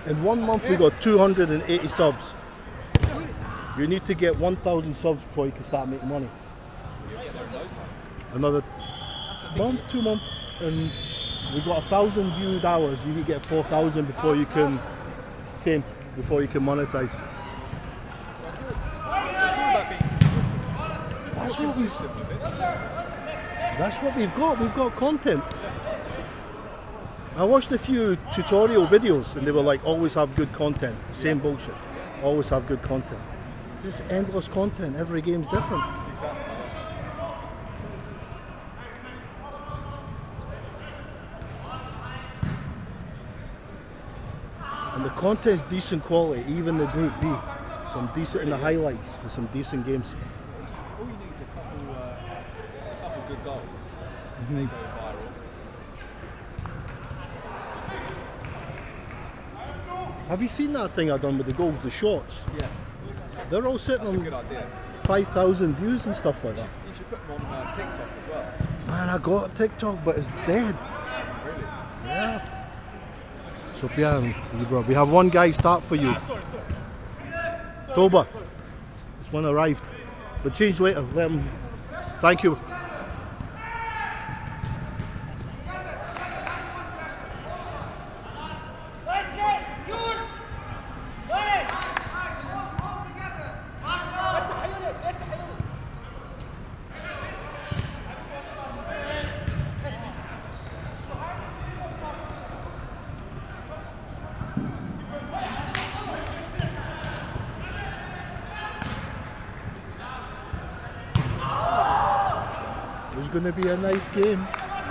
In 1 month we got 280 subs. You need to get 1,000 subs before you can start making money. Another month, 2 months, and we got 1,000 viewed hours. You need to get 4,000 before you can, before you can monetize. That's what we've got. We've got content. I watched a few tutorial videos and they were like, always have good content. Same bullshit. Always have good content. This endless content. Every game's different. And the content's decent quality, even the Group B. Some decent in the highlights with some decent games. All you need is a couple good goals. They go viral. Have you seen that thing I done with the goals, the shorts? Yeah. They're all sitting on Good idea. 5,000 views and stuff like that. You should put them on TikTok as well. Man, I got TikTok, but it's dead. Really? Yeah. Sofian, we have one guy start for you. Sorry. Toba. This one arrived. But change later. Let him. Thank you. It's going to be a nice game.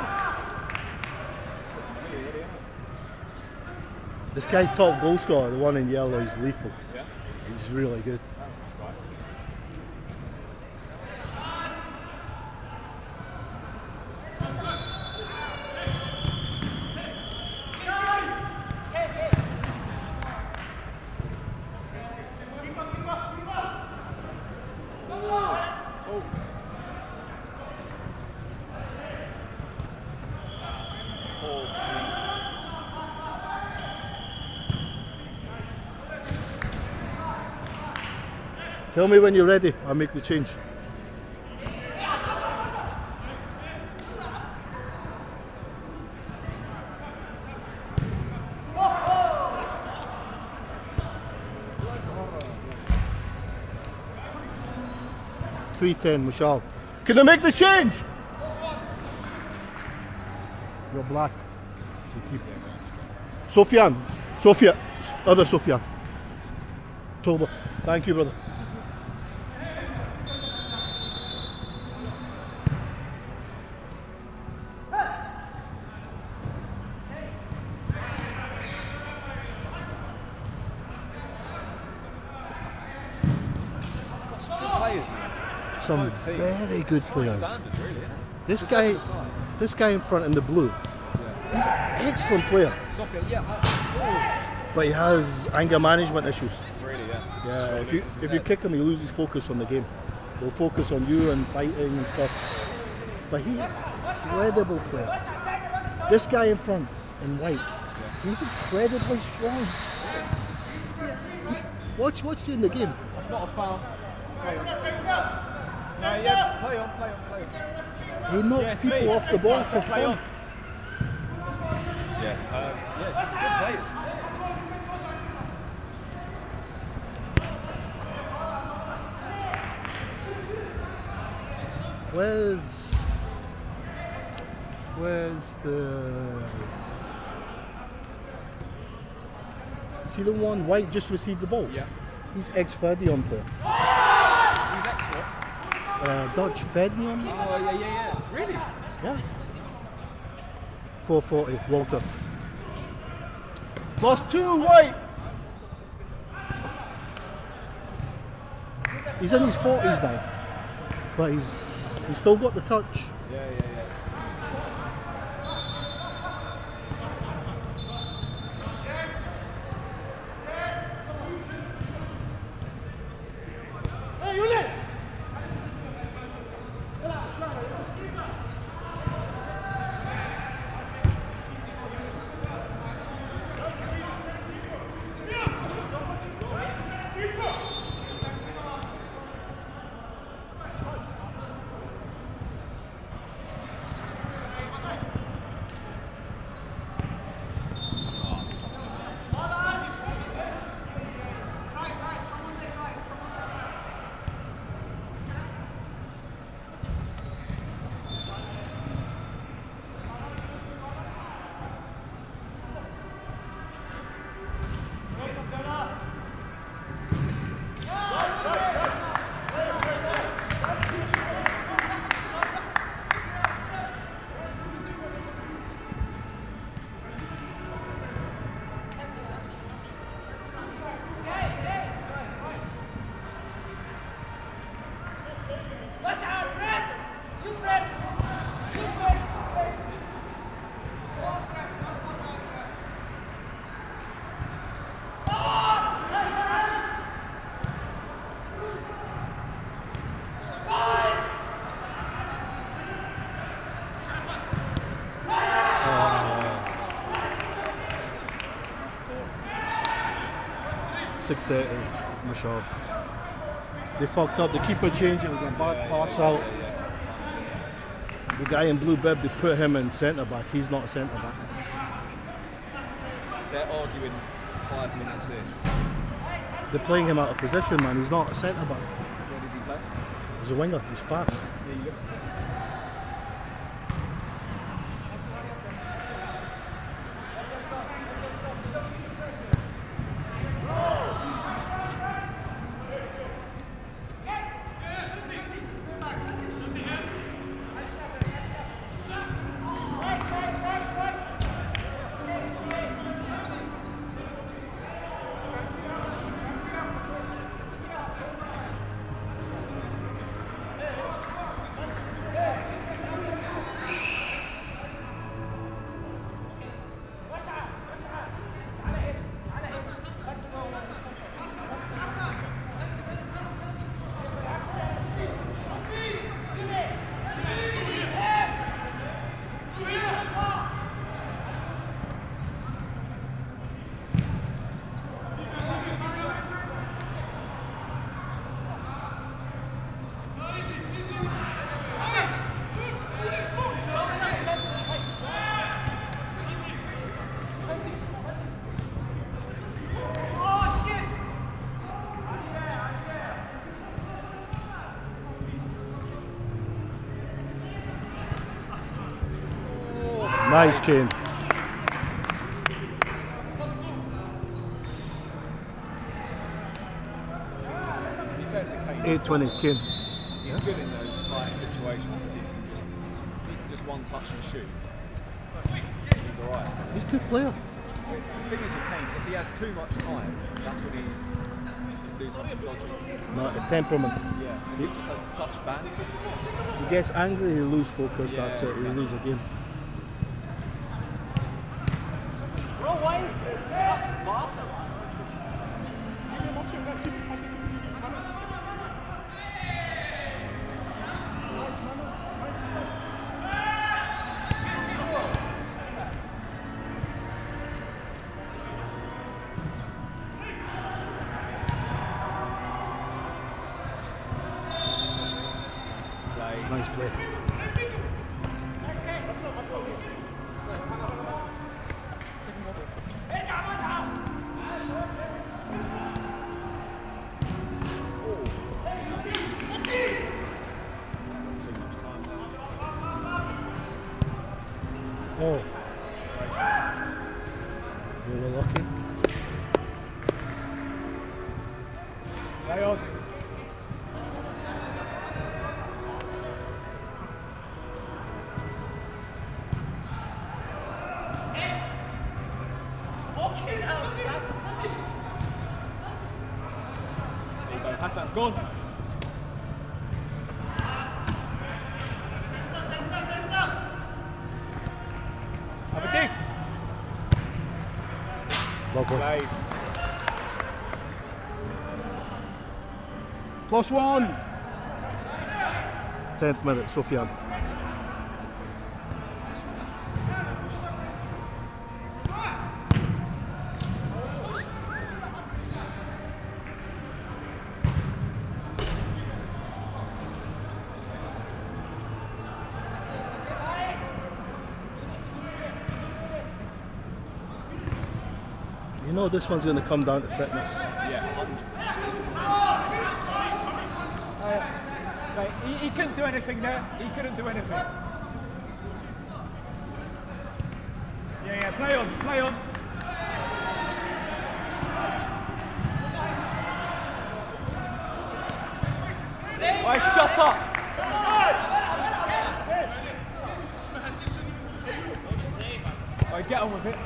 This guy's top goal scorer, the one in yellow, is lethal. Yeah. He's really good. Tell me when you're ready, I'll make the change. $3.10, Michal. Can I make the change? You're black. Sofian. Sofia. Other Sofian. Toba. Thank you, brother. Some very good players. This guy in front in the blue, he's an excellent player. But he has anger management issues. Really, yeah. Yeah, if you kick him, he loses focus on the game. He'll focus on you and fighting and stuff. But he's an incredible player. This guy in front in white, he's incredibly strong. Watch you in the game. That's not a foul. Play on. He knocks people off the ball for fun. It's just good players. Where's the... See the one white just received the ball? Yeah. He's ex-Ferdinand player. He's ex-what? Dutch Ferdinand. Oh, yeah. Really? Yeah. 440, Walter. Lost 2, white! He's in his 40s now. But he's still got the touch. Yeah. .630, Mashab. They fucked up. The keeper changed. It was a bad pass out. The guy in blue bib, they put him in centre back. He's not a centre back. They're arguing 5 minutes in. They're playing him out of position, man. He's not a centre back. Where does he play? He's a winger. He's fast. Yeah, you look. Nice, Kane. To be fair to Kane, 820, Kane. he's good in those tight situations. He can just one touch and shoot. He's alright. He's a good player. The thing is with Kane, if he has too much time, that's when he's do something dodgy. Not a temperament. Yeah, if he just has a touch back. He gets angry, he loses focus, Yeah, that's it, he exactly. loses a game. Bro, why is this? Nice play. Oh. They were lucky. Lay on. Hassan's gone. Have a dig. Lovely. Played. +1. 10th minute, Sofyan. You know this one's going to come down to fitness. Yeah, 100%. He couldn't do anything there. He couldn't do anything. Yeah, play on, play on. Right, shut up. Right, get on with it.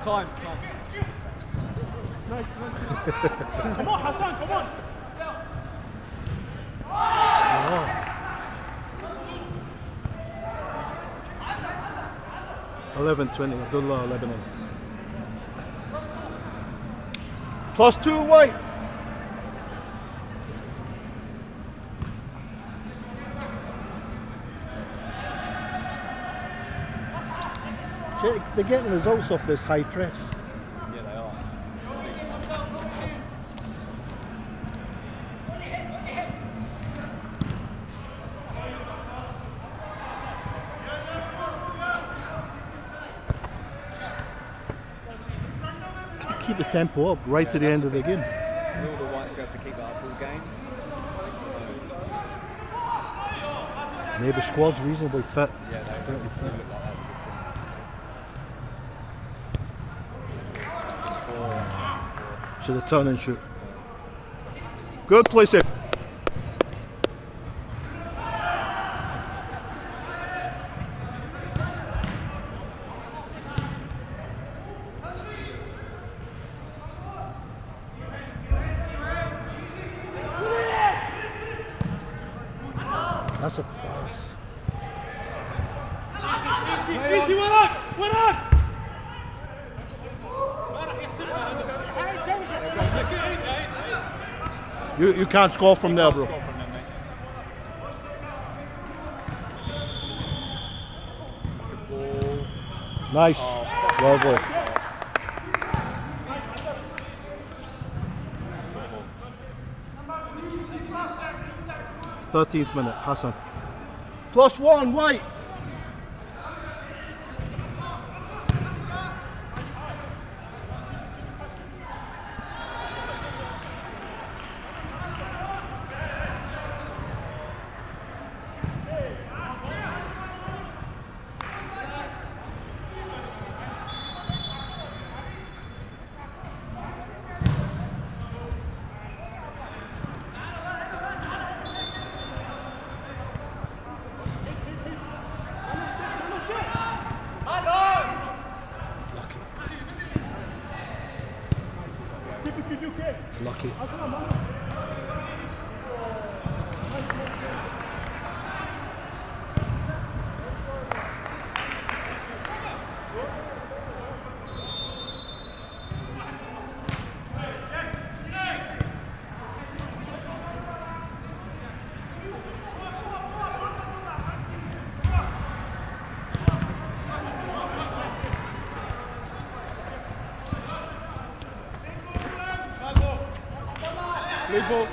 Time. Come on, Hassan, come on. Oh. 11-20, Abdullah, Lebanon. +2 White. They're getting results off this high press. Yeah, they are. Keep the tempo up right to the end of the game. Will the Whites be able to keep that up all game? Maybe the squad's reasonably fit. Yeah, they Apparently fit. look like that. So they turn and shoot. Good play safe. That's a pass. ايزي وراك وراك. You can't score from there, bro. Nice. Well played. 13th minute, Hassan. +1, White. It's lucky. Lead ball.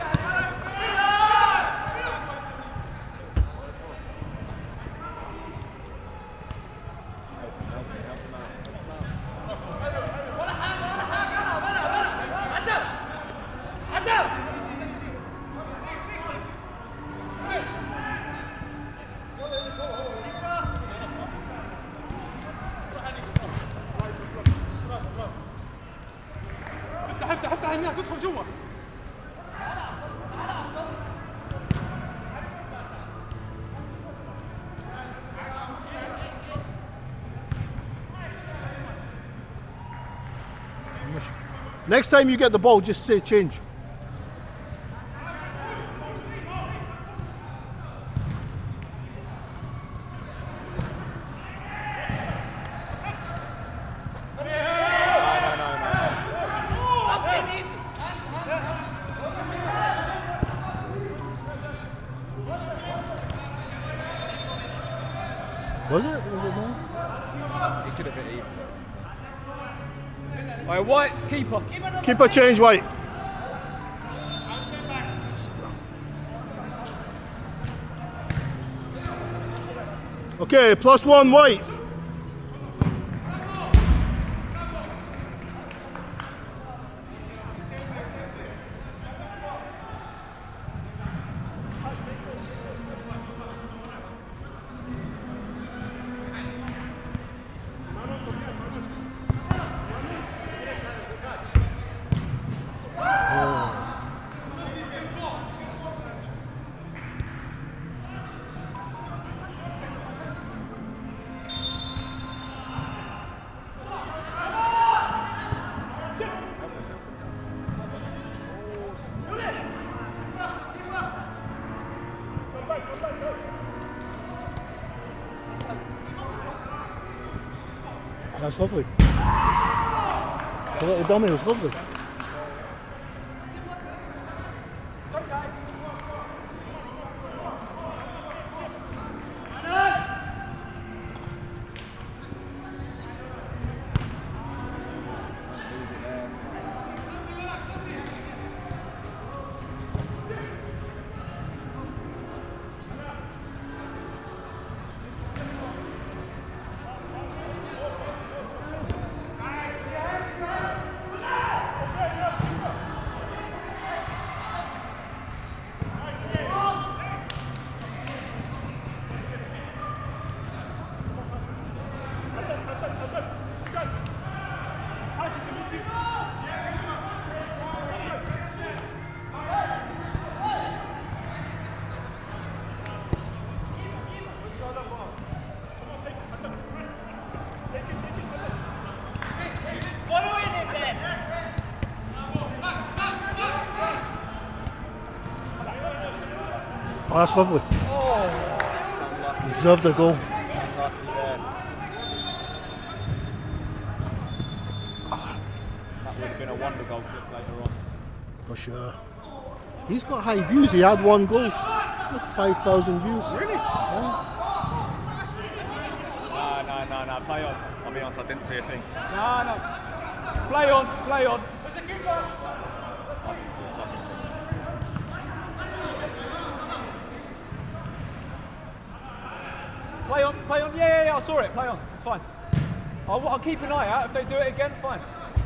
افتح هناك ادخل جوا. Next time you get the ball, just say change. Was it? Was it not? It could have been even. All right, White's keeper. Keeper change, White. Okay, +1, White. That's lovely. The little dummy was lovely. Oh, that's lovely. Oh, that's unlucky. Deserved the goal. Unlucky there. That would have been a wonder goal kick later on. For sure. He's got high views. He had one goal. 5,000 views. Really? Yeah. No. Play on. I'll be honest, I didn't see a thing. No. Play on. I didn't see a fucking thing. Play on. Yeah. I saw it. Play on. It's fine. I'll keep an eye out. If they do it again, fine.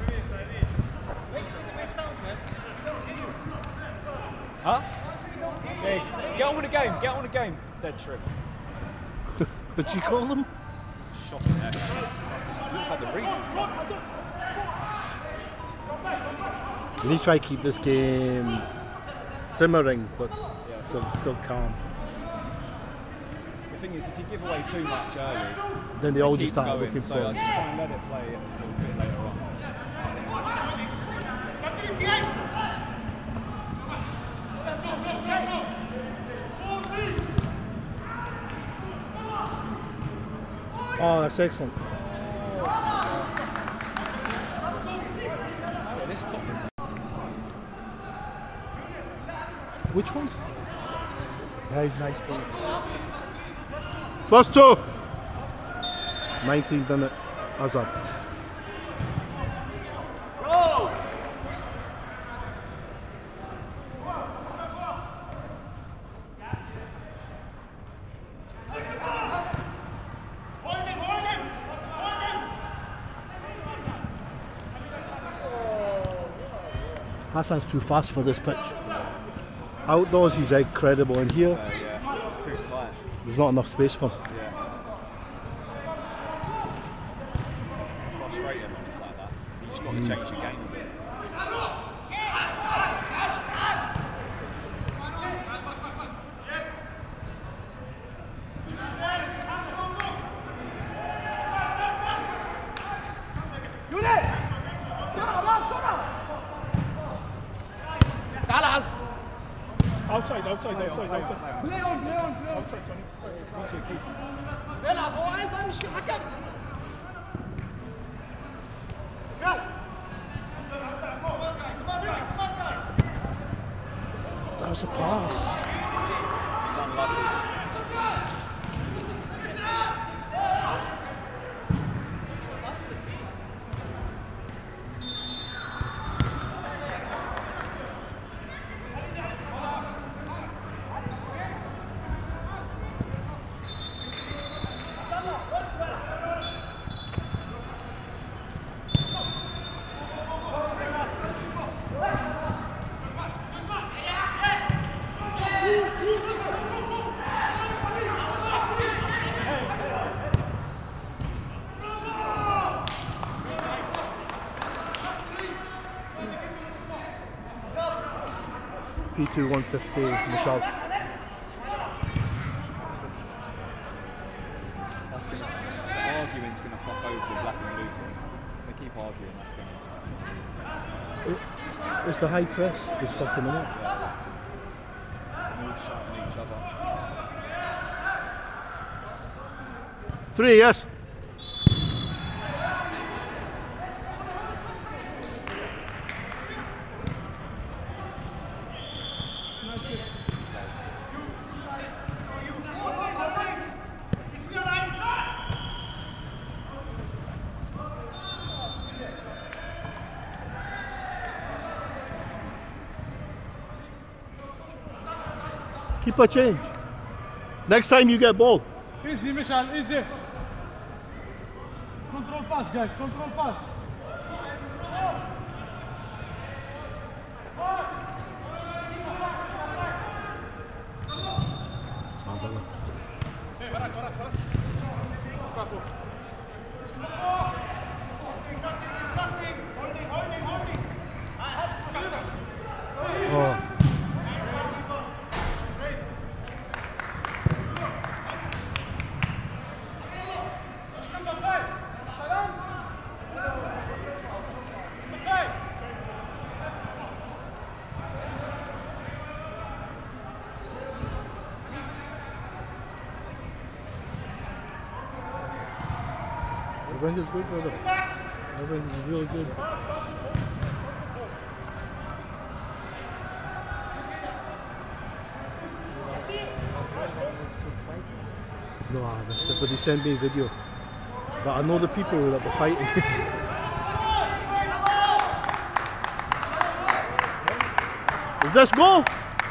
Huh? Yeah, get on with the game. Dead trip. What'd you call him? Shocking that. Looks like the Reese's Cup. We need to try to keep this game simmering, but still calm. The thing is, if you give away too much early, Then they all just keep start going, looking so for I it. just try and let it play until a bit later on. Oh, that's excellent. Yeah, this top. Which one? Yeah, he's nice, bro. +2. 19th minute. Hazard. Hassan's too fast for this pitch. Outdoors he's incredible, and here Yeah, it's too tight. there's not enough space for him. Yeah. It's frustrating when it's like that. You just got to change your game a bit. Outside. Play on. Outside, Tony. العب هو انت مش حكم That was a pass. It's unlucky. P2 150 Michelle. The argument's going to fuck over the black and blue team. If they keep arguing, that's going to... It's the high press. It's fucking in it. All sharpening each other. 3, yes. Keep a change. Next time you get ball. Easy, Michel, easy. Control pass, guys, control pass. Oh. Rent is good, brother. Rent is really good. No, I missed it, but they sent me a video. But I know the people that were fighting. Let's go!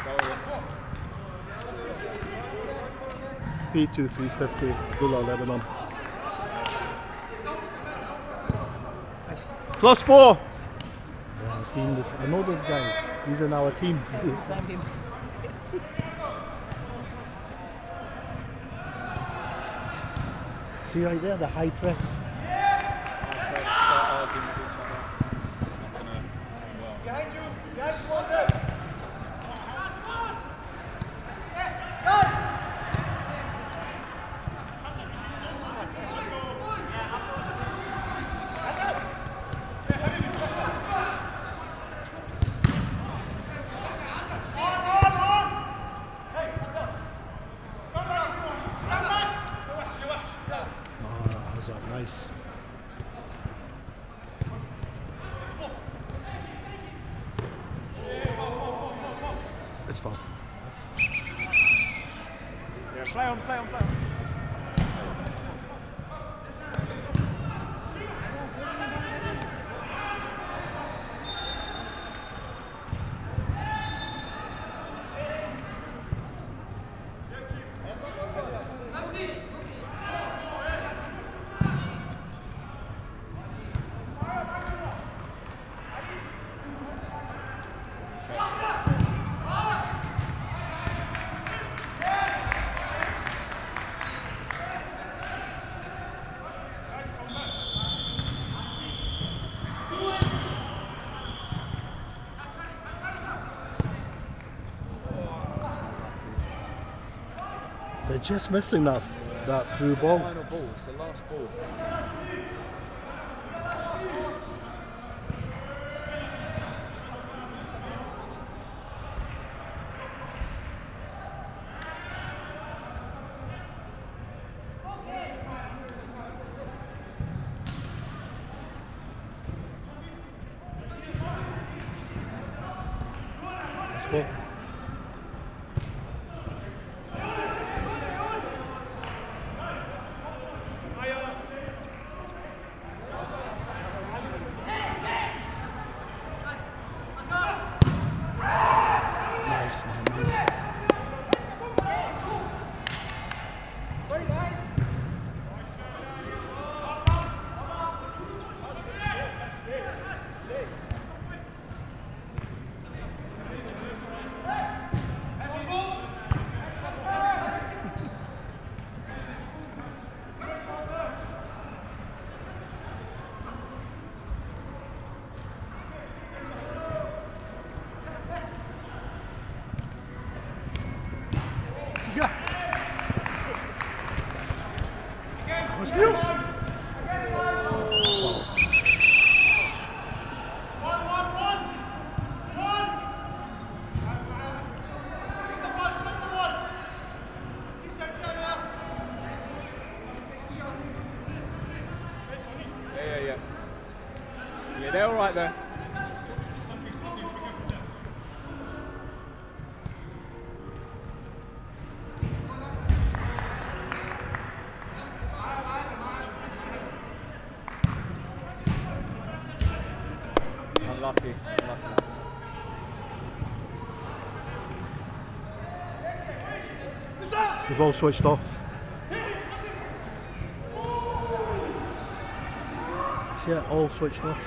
P2 350, Dullah, Lebanon. +4! Yeah, I've seen this. I know this guy. He's in our team. See right there, the high press. Behind you, Walter. Nice. It's fine. Yeah, play on, play on, play on. They're just missing that through ball. Final ball, it's the last ball. Let's go. What's this? Yeah, they're all right there. Unlucky. We've all switched off. See it, all switched off.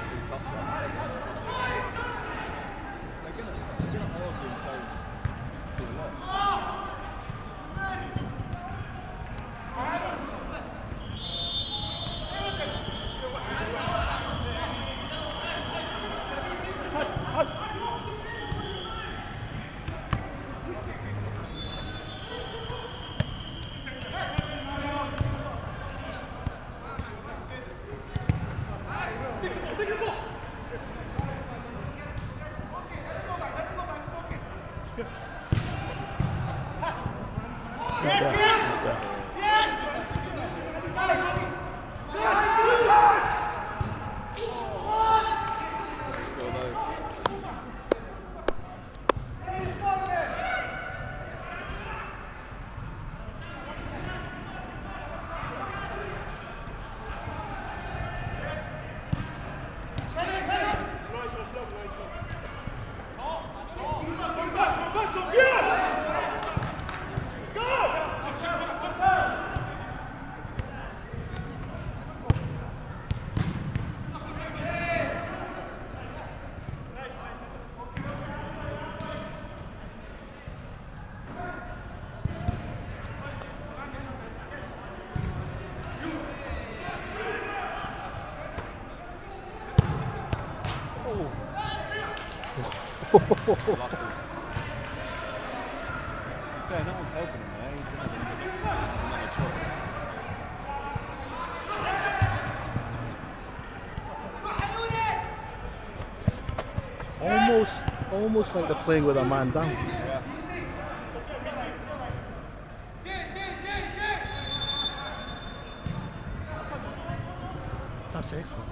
Fair, no one's helping him there. He didn't have a choice. Almost like they're playing with a man down. Yeah. That's excellent.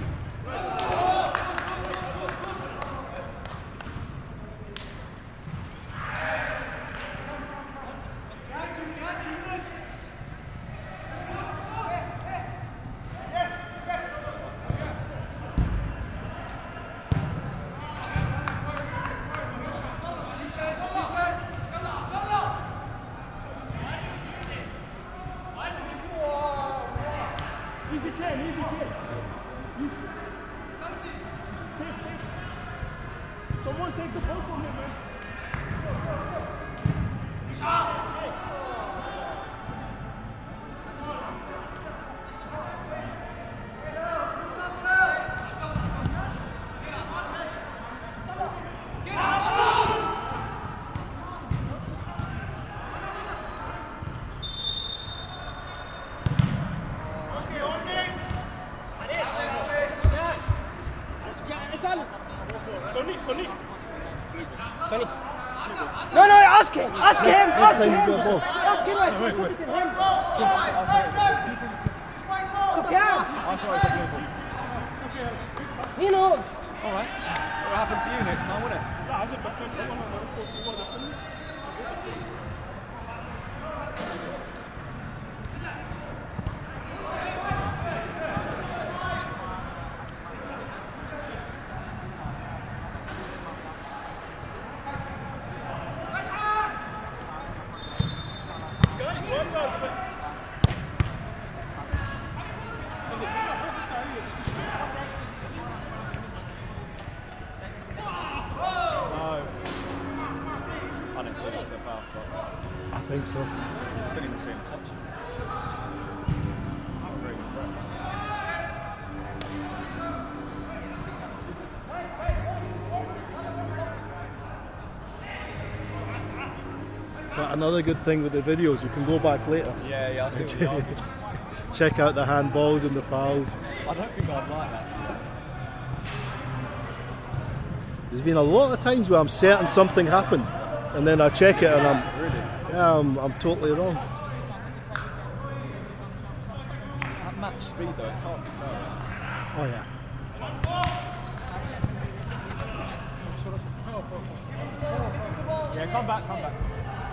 Someone take the ball from him, man. Sonny. No, ask him. Ask him. Next time you go ball. Ask him. He knows. All right. What happened to you next time, wouldn't it? I think so. I didn't even see him touch it. But another good thing with the videos, you can go back later. Yeah, I see what you are. Check out the handballs and the fouls. I don't think I'd like that. There's been a lot of times where I'm certain something happened, and then I check it and I'm totally wrong. At match speed though, it's hard to tell. Oh yeah. Yeah, come back, come back.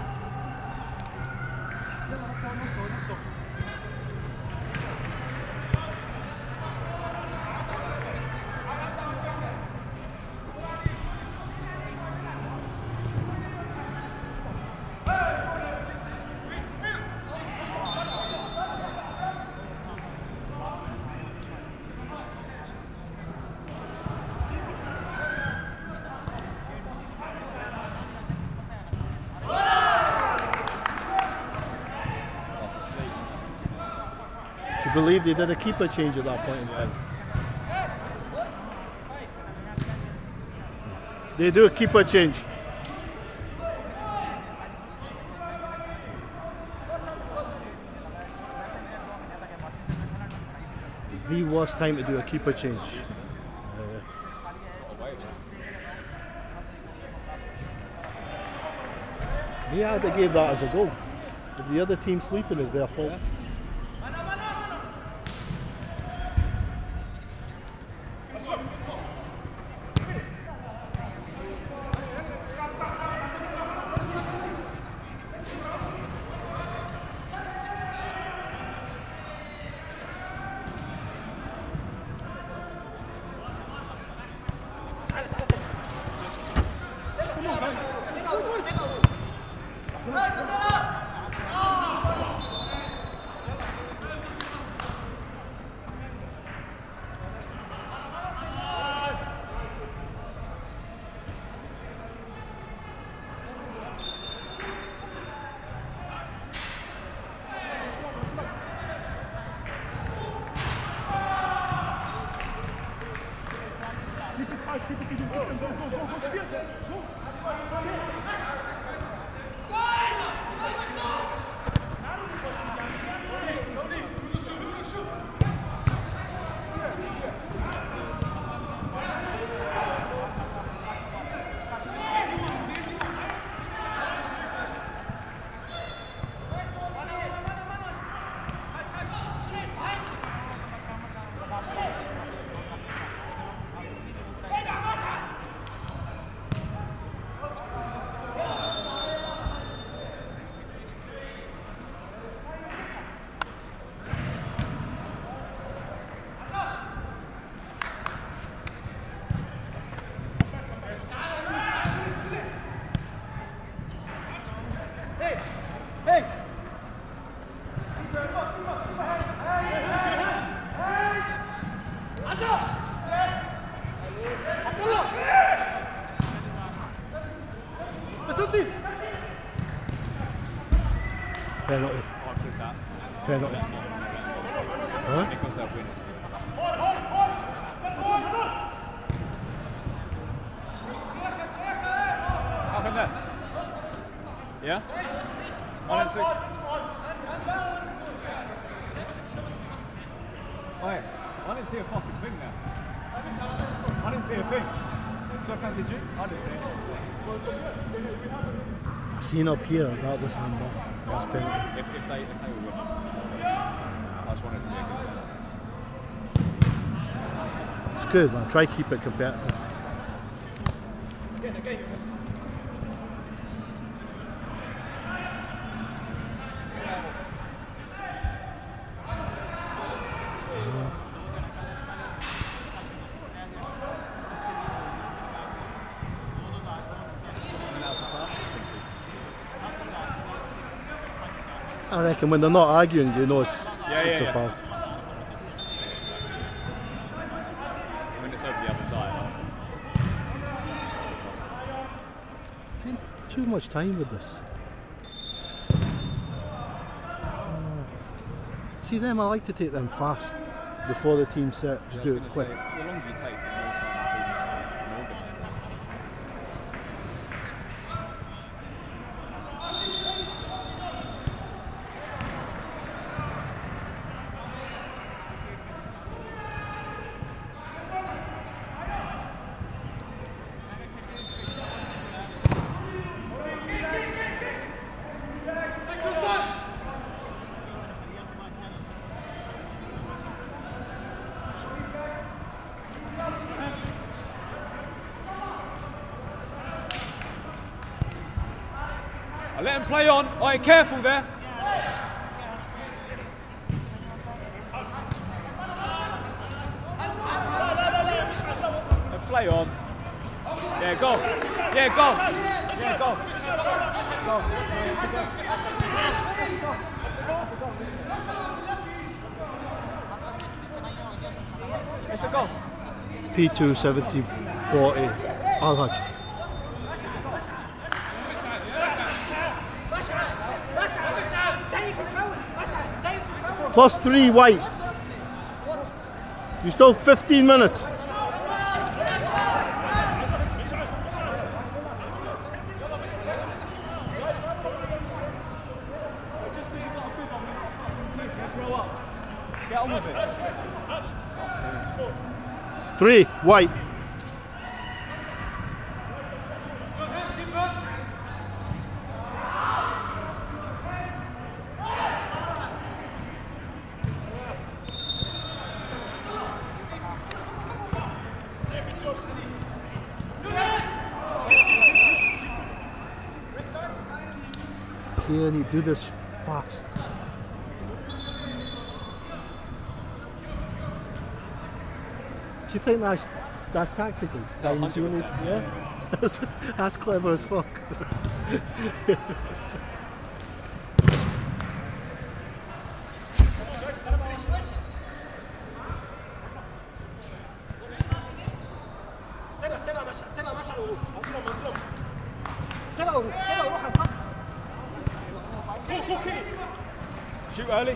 Do you believe they did a keeper change at that point in time? They do a keeper change. The worst time to do a keeper change. Yeah, they gave that as a goal. If the other team sleeping is their fault. Penalty. Penalty. Huh? Up in there. Yeah? I didn't see. Wait, I didn't see a fucking thing there. I didn't see a thing. So did you? I didn't see it. I seen up here, that was handball. That was penalty. If they were winning. I just wanted to be a good player. It's good, man. Try to keep it competitive. I reckon when they're not arguing, you know it's a foul. When it's over the other side. Too much time with this. See them, I like to take them fast before the team set. Just do it quick. The longer you take, the more time the team can organise it. Let him play on. Oh, careful there. And play on. Yeah, go. Yeah, go. Yeah, go. Go. It's a go. P2 70-40. Al-Haj. +3 white. You still 15 minutes. Get on with it. 3 white. Can he do this fast? Do you think that's tactical? No, 100%. Yeah, that's clever as fuck. Shoot early.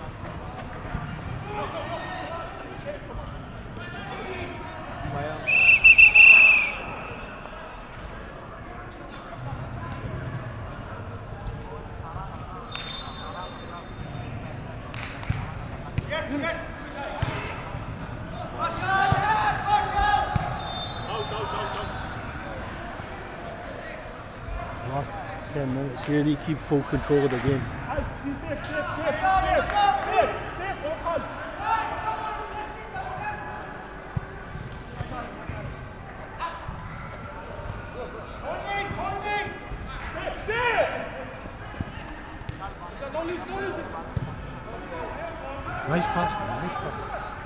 Last 10 minutes here, he keep full control of the game. Nice pass, man, nice pass.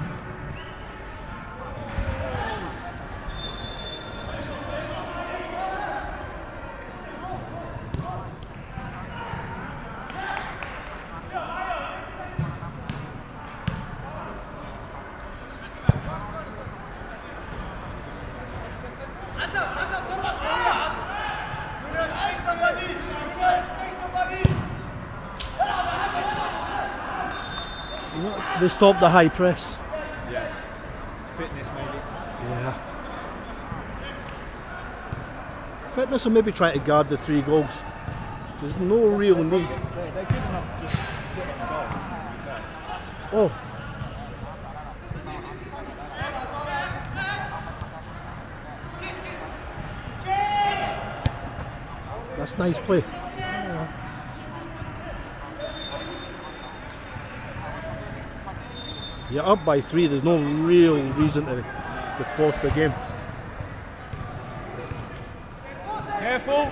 They stopped the high press. Yeah. Fitness maybe. Yeah. Fitness will maybe try to guard the 3 goals. There's no real need. They're good enough to just sit on goals. Oh. That's nice play. You're up by 3, there's no real reason to force the game. Careful.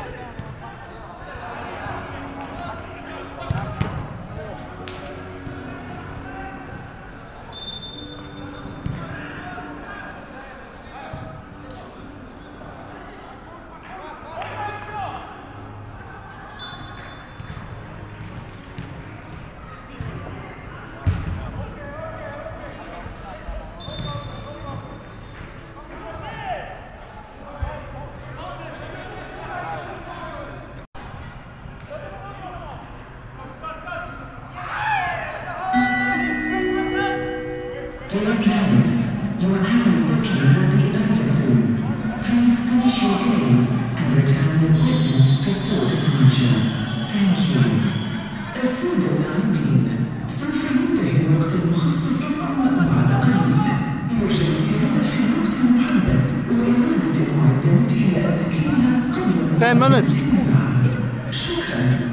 Dear players, your annual booking will be over soon. Please finish your game and return the equipment before departure. Thank you. السادة اللاعبين سوف ينتهي الوقت المخصص لكم بعد قليل. يرجى الانتظار في الوقت المحدد وإعادة المعدات إلى أماكنها قبل 10 minutes. شكرا.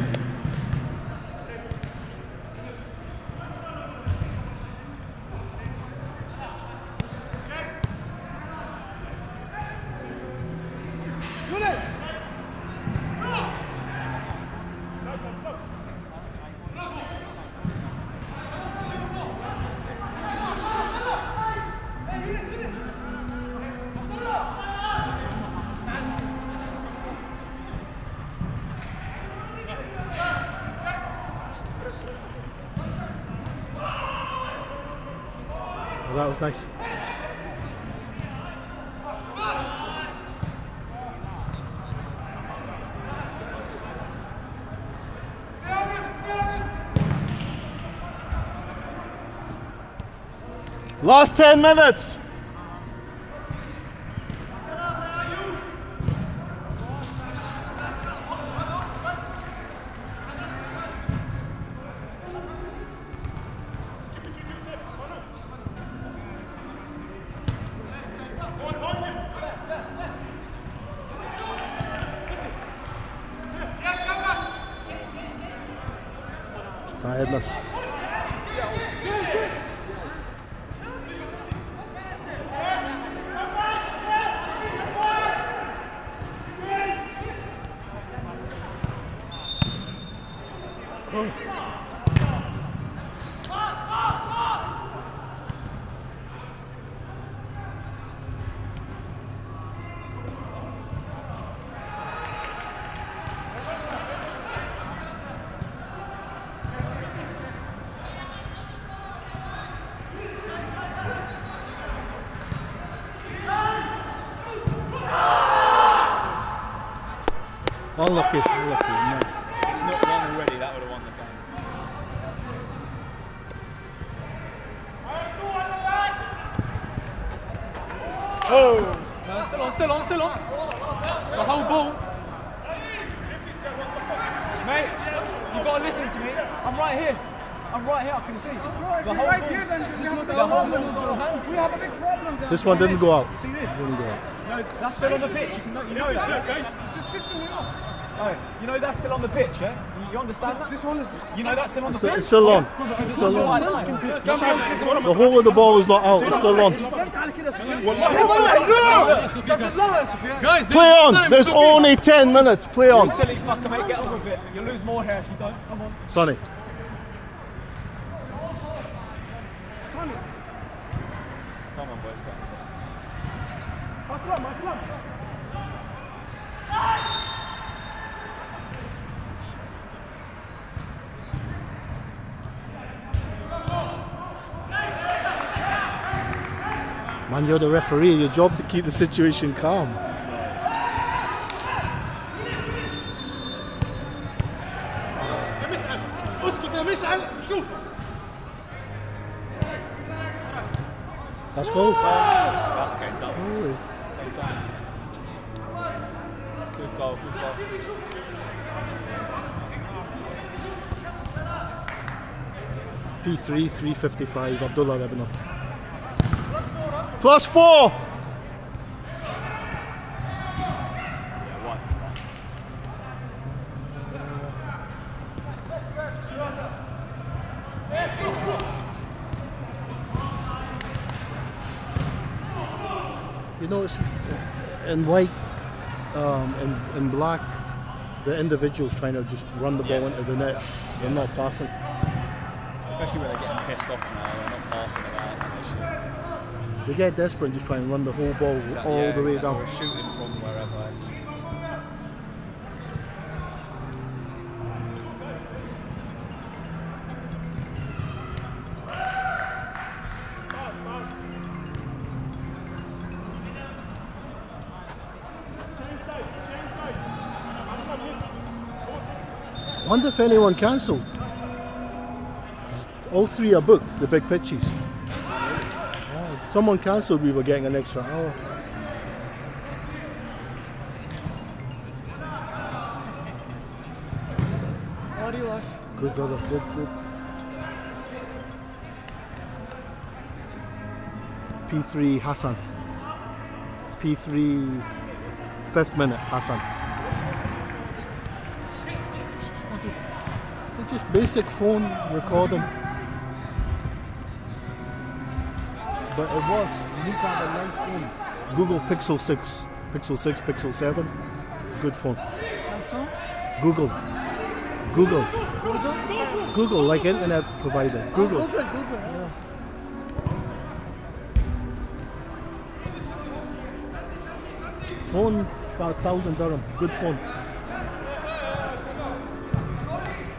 Oh, that was nice. Last 10 minutes. Tiredness. Unlucky, unlucky. No. It's not won already, that would have won the game. Oh! No, still on. The whole ball. Mate, you got to listen to me. I'm right here, I can see. If you're right here, then we have a big problem. We have a big problem. This one didn't go out. See this? Didn't go out. No, that's still on the pitch. You know that, guys. This is pissing me off. Oh, you know that's still on the pitch, yeah? You understand that? This one is. You know that's still on the pitch? It's still on. It's still on. The whole of the ball is not out. It's still on. Guys, Play on. There's only 10 minutes. Play on. silly fucker, mate. Get on with it. You'll lose more hair if you don't. Come on. Sonny. Come on, boys. Man, you're the referee. Your job to keep the situation calm. That's goal. That's game done. Holy. Good goal, good goal. P3, 355. Abdullah Lebanon. +4. You notice in white, in black, the individuals trying to just run the ball into the net. They're not passing. Especially when they're getting pissed off now, they're not passing it out. They get desperate and just try and run the whole ball all the way down. Or shooting from wherever. I wonder if anyone cancelled. All three are booked, the big pitches. Someone cancelled, we were getting an extra hour. Good brother, good. P3 Hassan. P3 5th minute Hassan. It's just basic phone recording. But it works. You need to have a nice phone. Google Pixel 6, Pixel 6, Pixel 7. Good phone. Samsung? Google, like internet provider. Google. Google. Phone about 1,000 dirham. Good phone.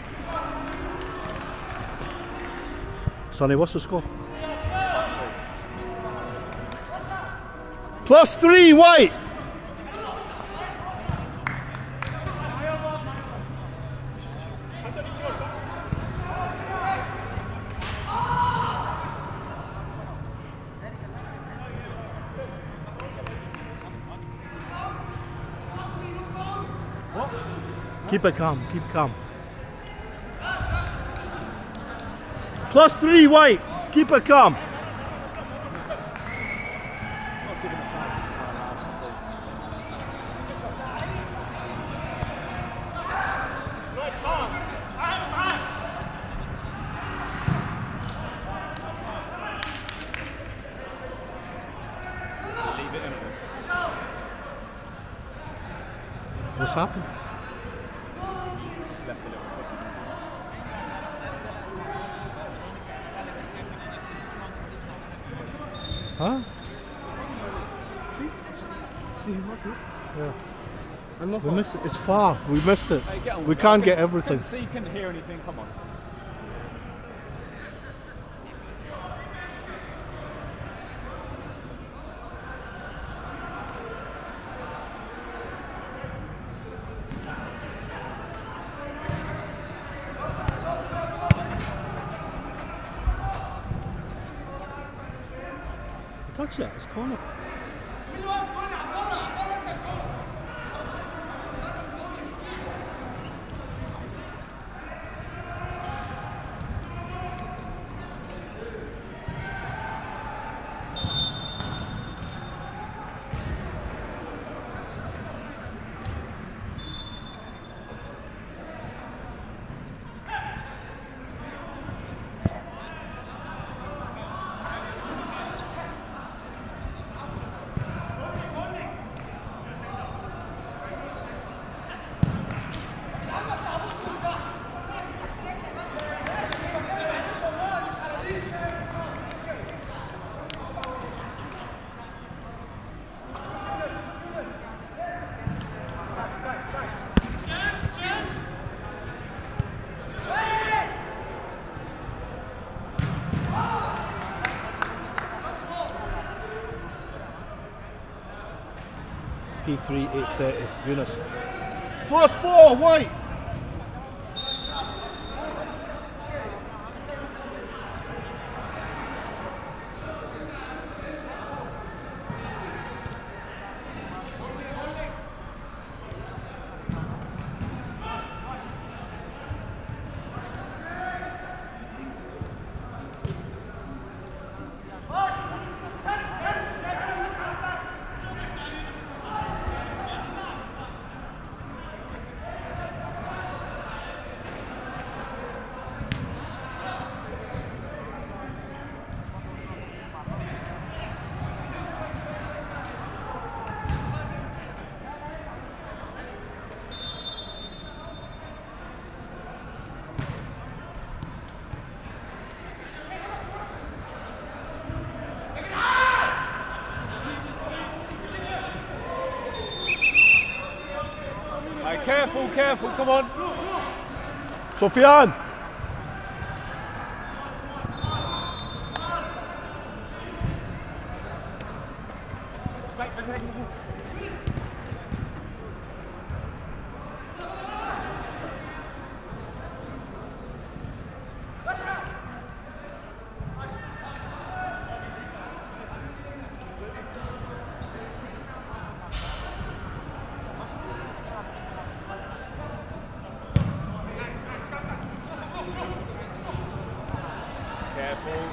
Sonny, what's the score? +3 white. Keep it calm, keep calm. +3 white, keep it calm. What's happened? Huh? See him right here? Yeah. I'm not We far. missed it. It's far. We missed it. Hey, get on We with it. can't I get couldn't- everything. Couldn't see, couldn't hear anything. Come on. Touch that. It's corner. P3 830 Eunice. +4 white. Hey, careful, careful. Come on. Sofian. Careful.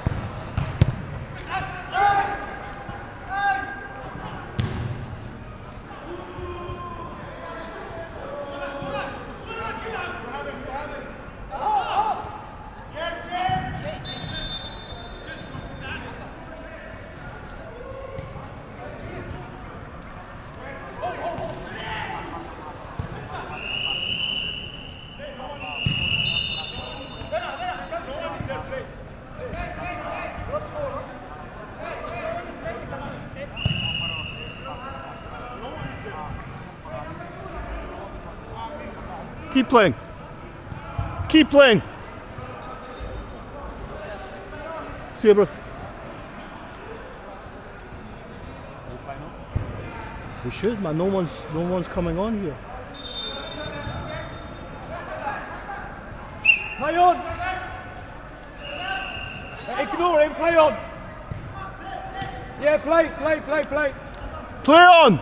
Keep playing. Keep playing. See you, bro. All playing on. We should, man. No one's coming on here. Play on! Ignore him, play on! Yeah, play. Play on!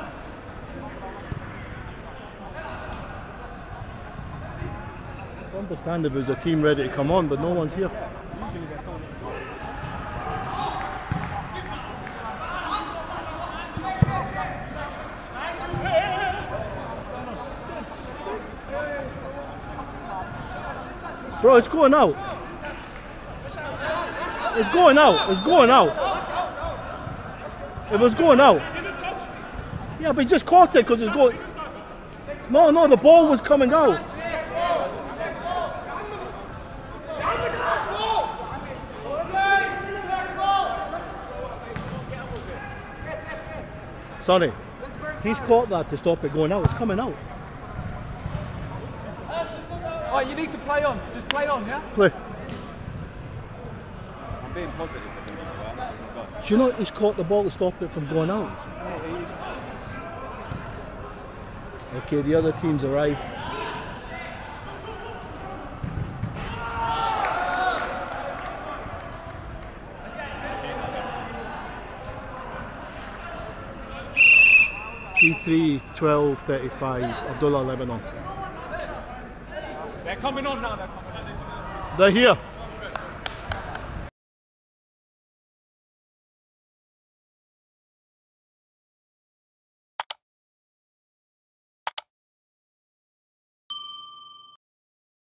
I understand if there's a team ready to come on, but no one's here. Usually they're so. Bro, it's going out. It's going out. It's going out. It was going out. Yeah, but he just caught it because it's going. No, the ball was coming out. Sonny, he's caught that to stop it going out. It's coming out. Oh, you need to play on. Just play on, yeah? Play. I'm being positive, I think. Right? Do you know he's caught the ball to stop it from going out? Okay, the other team's arrived. T3 12:35, Abdullah, Lebanon. They're coming on now. They're here.